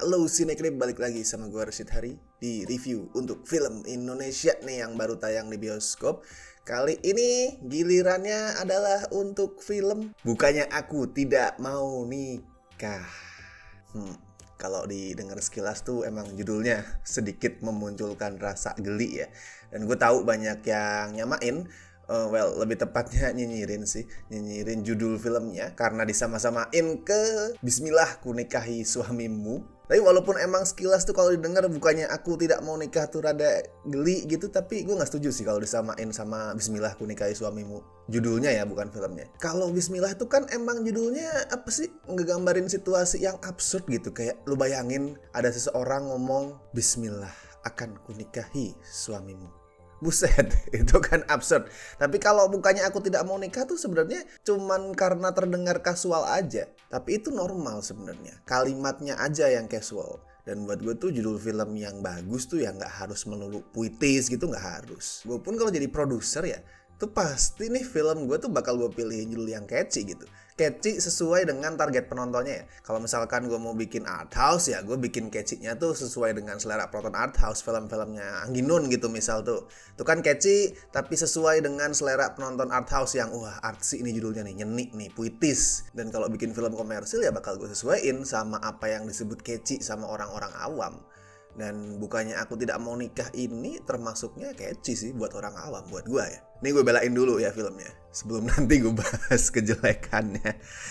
Halo Cinecrip, balik lagi sama gue Rashid Hari di review untuk film Indonesia nih yang baru tayang di bioskop. Kali ini gilirannya adalah untuk film Bukannya Aku Tidak Mau Nikah. Kalau didengar sekilas tuh emang judulnya sedikit memunculkan rasa geli ya. Dan gue tahu banyak yang nyamain, lebih tepatnya nyinyirin judul filmnya karena disama-samain ke Bismillah Ku Nikahi Suamimu. Tapi walaupun emang sekilas tuh kalau didengar Bukannya Aku Tidak Mau Nikah tuh rada geli gitu, tapi gue nggak setuju sih kalau disamain sama Bismillah Ku Nikahi Suamimu. Judulnya ya, bukan filmnya. Kalau Bismillah itu kan emang judulnya apa sih, ngegambarin situasi yang absurd gitu. Kayak lu bayangin ada seseorang ngomong Bismillah akan ku nikahi suamimu. Buset, itu kan absurd. Tapi kalau Bukannya Aku Tidak Mau Nikah tuh sebenarnya cuman karena terdengar kasual aja. Tapi itu normal sebenarnya. Kalimatnya aja yang casual. Dan buat gue tuh judul film yang bagus tuh ya nggak harus melulu puitis gitu, nggak harus. Gue pun kalau jadi produser ya, tuh pasti nih film gue tuh bakal gue pilihin judul yang catchy gitu. Catchy sesuai dengan target penontonnya ya. Kalau misalkan gue mau bikin art house ya, gue bikin catchy-nya tuh sesuai dengan selera penonton art house. Film-filmnya Angginun gitu misal tuh. Itu kan catchy tapi sesuai dengan selera penonton art house yang wah artsy ini judulnya nih, nyeni nih, puitis. Dan kalau bikin film komersil ya bakal gue sesuaiin sama apa yang disebut catchy sama orang-orang awam. Dan Bukannya Aku Tidak Mau Nikah ini termasuknya catchy sih buat orang awam, buat gue ya. Ini gue belain dulu ya filmnya, sebelum nanti gue bahas kejelekannya.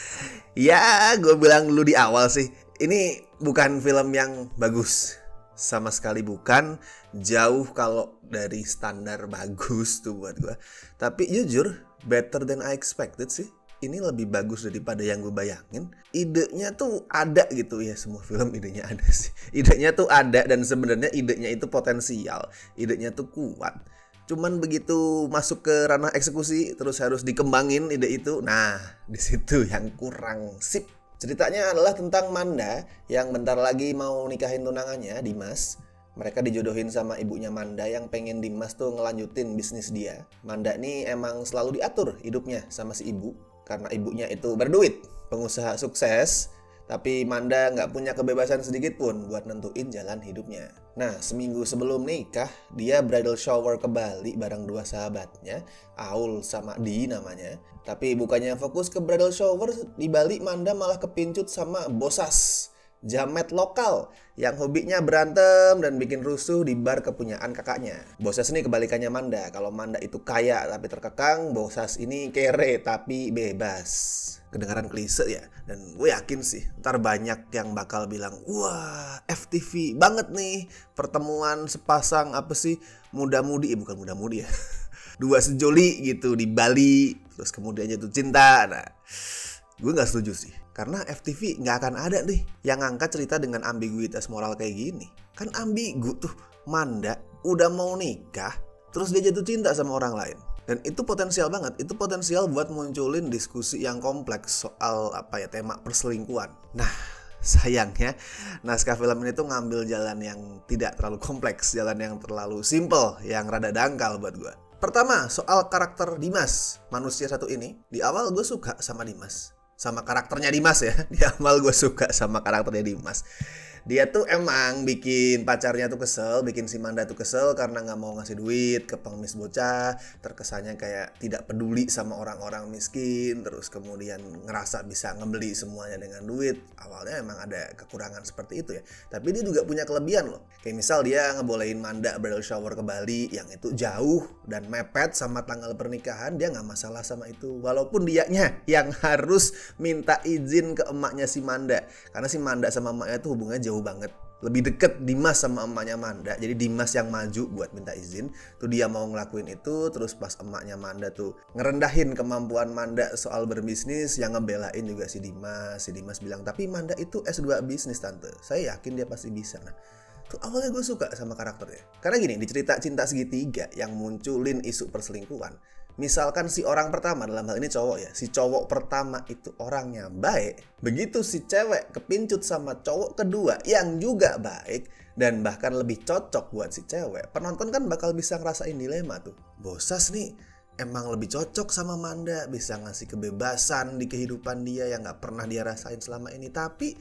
Ya, gue bilang dulu di awal sih, ini bukan film yang bagus. Sama sekali bukan, jauh kalau dari standar bagus tuh buat gue. Tapi jujur, better than I expected sih. Ini lebih bagus daripada yang gue bayangin. Idenya tuh ada gitu ya, semua film idenya ada sih. Idenya tuh ada dan sebenarnya idenya itu potensial. Idenya tuh kuat. Cuman begitu masuk ke ranah eksekusi terus harus dikembangin ide itu. Nah, di situ yang kurang sip. Ceritanya adalah tentang Manda yang bentar lagi mau nikahin tunangannya, Dimas. Mereka dijodohin sama ibunya Manda yang pengen Dimas tuh ngelanjutin bisnis dia. Manda nih emang selalu diatur hidupnya sama si ibu. Karena ibunya itu berduit, pengusaha sukses, tapi Manda nggak punya kebebasan sedikit pun buat nentuin jalan hidupnya. Nah, seminggu sebelum nikah, dia bridal shower ke Bali bareng dua sahabatnya, Aul sama Di namanya. Tapi bukannya fokus ke bridal shower, di Bali Manda malah kepincut sama Bosas, jamet lokal yang hobinya berantem dan bikin rusuh di bar kepunyaan kakaknya. Bosas ini kebalikannya Manda. Kalau Manda itu kaya tapi terkekang, Bosas ini kere tapi bebas. Kedengaran klise ya. Dan gue yakin sih ntar banyak yang bakal bilang, wah FTV banget nih pertemuan sepasang apa sih, muda-mudi, bukan muda-mudi ya, dua sejoli gitu di Bali terus kemudian jatuh cinta. Nah, gue gak setuju sih. Karena FTV gak akan ada nih yang ngangkat cerita dengan ambiguitas moral kayak gini. Kan ambigu tuh. Manda udah mau nikah, terus dia jatuh cinta sama orang lain. Dan itu potensial banget. Itu potensial buat munculin diskusi yang kompleks soal tema perselingkuhan. Nah, sayangnya naskah film ini tuh ngambil jalan yang tidak terlalu kompleks. Jalan yang terlalu simple, yang rada dangkal buat gue. Pertama, soal karakter Dimas. Manusia satu ini, di awal gue suka sama Dimas. Sama karakternya Dimas ya. Di awal gue suka sama karakternya Dimas. Dia tuh emang bikin pacarnya tuh kesel, bikin si Manda tuh kesel karena gak mau ngasih duit ke pengemis bocah. Terkesannya kayak tidak peduli sama orang-orang miskin. Terus kemudian ngerasa bisa ngebeli semuanya dengan duit. Awalnya emang ada kekurangan seperti itu ya. Tapi dia juga punya kelebihan loh. Kayak misal dia ngebolehin Manda bridal shower ke Bali yang itu jauh dan mepet sama tanggal pernikahan. Dia gak masalah sama itu. Walaupun dianya yang harus minta izin ke emaknya si Manda. Karena si Manda sama emaknya tuh hubungannya jauh banget. Lebih deket Dimas sama emaknya Manda. Jadi Dimas yang maju buat minta izin. Tuh dia mau ngelakuin itu. Terus pas emaknya Manda tuh ngerendahin kemampuan Manda soal berbisnis, yang ngebelain juga si Dimas. Si Dimas bilang, tapi Manda itu S2 bisnis tante, saya yakin dia pasti bisa. Nah, tuh awalnya gue suka sama karakternya. Karena gini, di cerita Cinta Segitiga yang munculin isu perselingkuhan, misalkan si orang pertama, dalam hal ini cowok ya, si cowok pertama itu orangnya baik, begitu si cewek kepincut sama cowok kedua yang juga baik dan bahkan lebih cocok buat si cewek, penonton kan bakal bisa ngerasain dilema tuh. Bosas nih emang lebih cocok sama Manda, bisa ngasih kebebasan di kehidupan dia yang gak pernah dia rasain selama ini. Tapi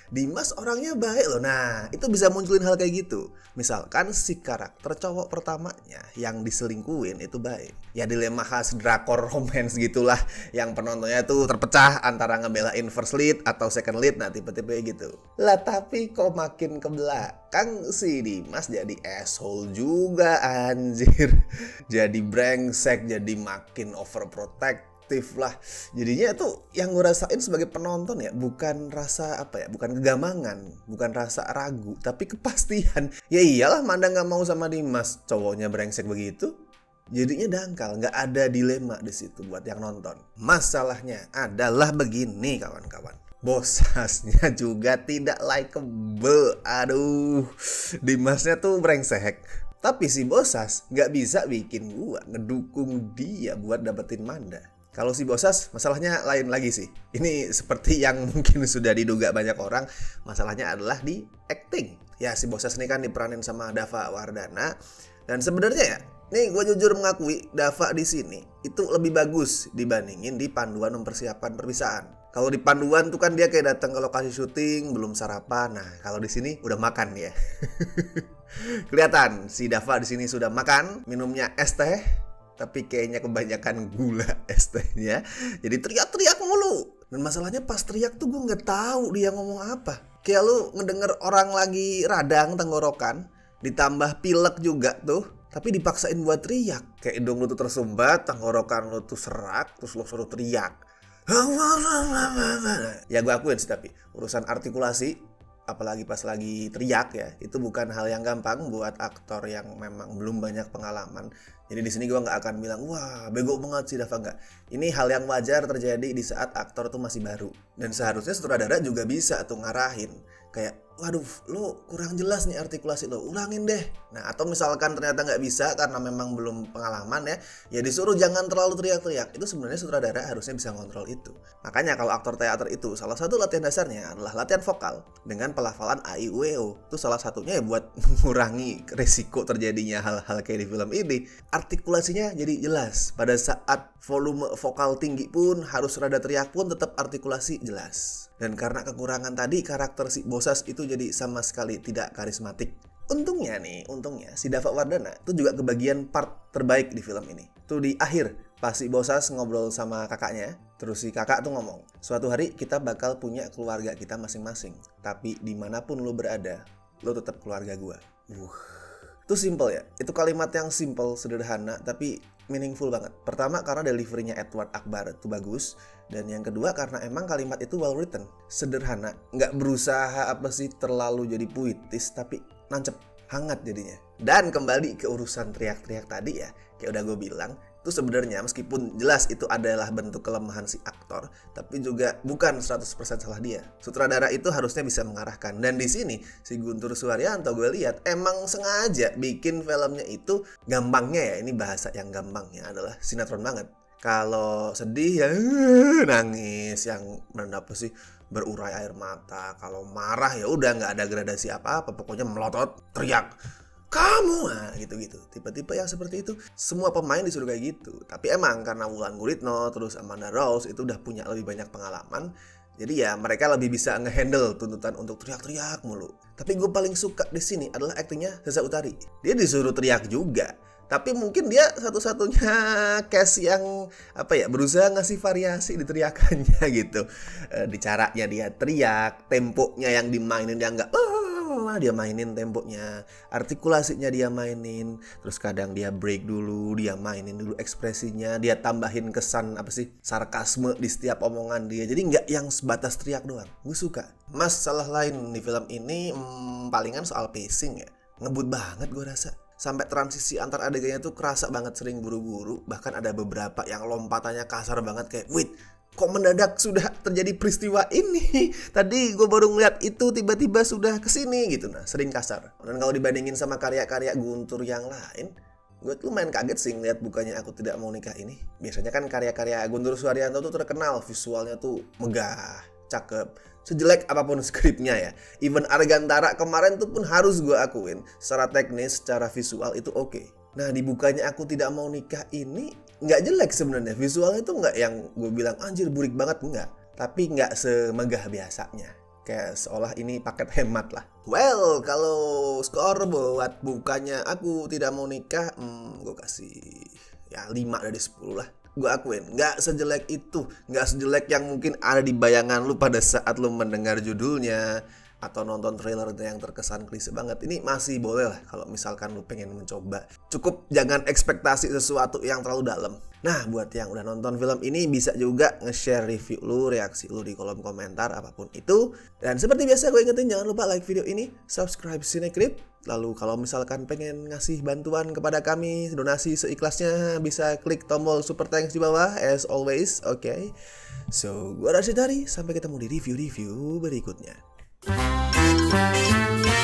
Dimas orangnya baik loh. Nah, itu bisa munculin hal kayak gitu. Misalkan si karakter cowok pertamanya yang diselingkuhin itu baik. Ya dilema khas drakor romance gitulah, yang penontonnya tuh terpecah antara ngebelain first lead atau second lead. Nah, tipe-tipe gitu. Lah tapi kok makin ke belakang si Dimas jadi asshole juga anjir. Jadi brengsek, jadi makin overprotect lah. Jadinya tuh yang gue rasain sebagai penonton ya, bukan rasa apa ya, bukan kegamangan, bukan rasa ragu, tapi kepastian. Ya iyalah, Manda nggak mau sama Dimas, cowoknya brengsek begitu. Jadinya dangkal, nggak ada dilema di situ buat yang nonton. Masalahnya adalah begini kawan-kawan, Bosasnya juga tidak likeable. Aduh, Dimasnya tuh brengsek, tapi si Bosas nggak bisa bikin gua ngedukung dia buat dapetin Manda. Kalau si Bosas, masalahnya lain lagi sih. Ini seperti yang mungkin sudah diduga banyak orang, masalahnya adalah di acting. Ya, si Bosas ini kan diperanin sama Dava Wardana. Dan sebenarnya ya, nih gue jujur mengakui, Dava di sini itu lebih bagus dibandingin di panduan mempersiapkan perpisahan. Kalau di panduan tuh kan dia kayak datang ke lokasi syuting, belum sarapan. Nah, kalau di sini udah makan ya. Kelihatan si Dava di sini sudah makan, minumnya es teh. Tapi kayaknya kebanyakan gula es tehnya. Jadi teriak-teriak mulu. Dan masalahnya pas teriak tuh gue gak tahu dia ngomong apa. Kayak lu ngedenger orang lagi radang tenggorokan, ditambah pilek juga tuh, tapi dipaksain buat teriak. Kayak hidung lu tuh tersumbat, tenggorokan lu tuh serak, terus lu suruh teriak. Ya gue akuin sih, tapi urusan artikulasi, apalagi pas lagi teriak ya, itu bukan hal yang gampang buat aktor yang memang belum banyak pengalaman. Jadi di sini gue nggak akan bilang wah bego banget sih Dava, nggak. Ini hal yang wajar terjadi di saat aktor tuh masih baru. Dan seharusnya sutradara juga bisa tuh ngarahin. Kayak waduh lo kurang jelas nih artikulasi lo, ulangin deh. Nah atau misalkan ternyata nggak bisa karena memang belum pengalaman ya disuruh jangan terlalu teriak-teriak. Itu sebenarnya sutradara harusnya bisa ngontrol itu. Makanya kalau aktor teater itu salah satu latihan dasarnya adalah latihan vokal dengan pelafalan A, I, U, E, O. Itu salah satunya ya buat mengurangi resiko terjadinya hal-hal kayak di film ini. Artikulasinya jadi jelas. Pada saat volume vokal tinggi pun harus rada teriak pun tetap artikulasi jelas. Dan karena kekurangan tadi, karakter si Bosas itu jadi sama sekali tidak karismatik. Untungnya si Dava Wardana itu juga kebagian part terbaik di film ini. Tuh di akhir, pas si Bosas ngobrol sama kakaknya, terus si kakak tuh ngomong, suatu hari kita bakal punya keluarga kita masing-masing. Tapi dimanapun lo berada, lo tetap keluarga gua. Itu simple ya. Itu kalimat yang simple, sederhana, tapi meaningful banget. Pertama karena deliverynya Edward Akbar itu bagus. Dan yang kedua karena emang kalimat itu well written. Sederhana, nggak berusaha apa sih terlalu jadi puitis, tapi nancep, hangat jadinya. Dan kembali ke urusan teriak-teriak tadi ya, kayak udah gue bilang, itu sebenarnya meskipun jelas itu adalah bentuk kelemahan si aktor, tapi juga bukan 100% salah dia. Sutradara itu harusnya bisa mengarahkan. Dan di sini si Guntur Suharyanto gue lihat emang sengaja bikin filmnya itu gampangnya ya, ini bahasa yang gampangnya adalah sinetron banget. Kalau sedih ya nangis, yang apa sih berurai air mata. Kalau marah ya udah nggak ada gradasi apa-apa, pokoknya melotot, teriak. Kamu gitu-gitu. Tipe-tipe yang seperti itu semua pemain disuruh kayak gitu. Tapi emang karena Wulan Guritno terus Amanda Rose itu udah punya lebih banyak pengalaman, jadi ya mereka lebih bisa ngehandle tuntutan untuk teriak-teriak mulu. Tapi gue paling suka di sini adalah aktingnya Seza Utari. Dia disuruh teriak juga, tapi mungkin dia satu-satunya cast yang berusaha ngasih variasi di teriakannya gitu. Di caranya dia teriak, temponya yang dimainin dia nggak dia mainin temponya, artikulasinya dia mainin, terus kadang dia break dulu, dia mainin dulu ekspresinya, dia tambahin kesan sarkasme di setiap omongan dia. Jadi nggak yang sebatas teriak doang. Gue suka. Masalah lain di film ini palingan soal pacing ya, ngebut banget gue rasa. Sampai transisi antar adegannya tuh kerasa banget sering buru-buru. Bahkan ada beberapa yang lompatannya kasar banget kayak wait, kok mendadak sudah terjadi peristiwa ini? Tadi gue baru ngeliat itu tiba-tiba sudah kesini gitu. Nah sering kasar. Dan kalau dibandingin sama karya-karya Guntur yang lain, gue tuh lumayan kaget sih ngeliat Bukannya Aku Tidak Mau Nikah ini. Biasanya kan karya-karya Guntur Suharyanto tuh terkenal visualnya tuh megah, cakep, sejelek apapun skripnya ya. Even Argantara kemarin tuh pun harus gue akuin, secara teknis, secara visual itu oke. Nah di Bukannya Aku Tidak Mau Nikah ini nggak jelek sebenarnya. Visualnya tuh nggak yang gue bilang anjir burik banget, nggak. Tapi nggak semegah biasanya. Kayak seolah ini paket hemat lah. Well, kalau skor buat bukannya aku tidak mau nikah, gue kasih ya 5 dari 10 lah. Gue akuin, nggak sejelek itu, nggak sejelek yang mungkin ada di bayangan lu pada saat lu mendengar judulnya atau nonton trailer yang terkesan klise banget. Ini masih boleh lah kalau misalkan lu pengen mencoba. Cukup jangan ekspektasi sesuatu yang terlalu dalam. Nah, buat yang udah nonton film ini bisa juga nge-share review lu, reaksi lu di kolom komentar apapun itu. Dan seperti biasa gue ingetin jangan lupa like video ini, subscribe Cinecrip. Lalu kalau misalkan pengen ngasih bantuan kepada kami, donasi seikhlasnya bisa klik tombol super thanks di bawah as always, oke. So, gue Rashid Hari, sampai ketemu di review-review berikutnya.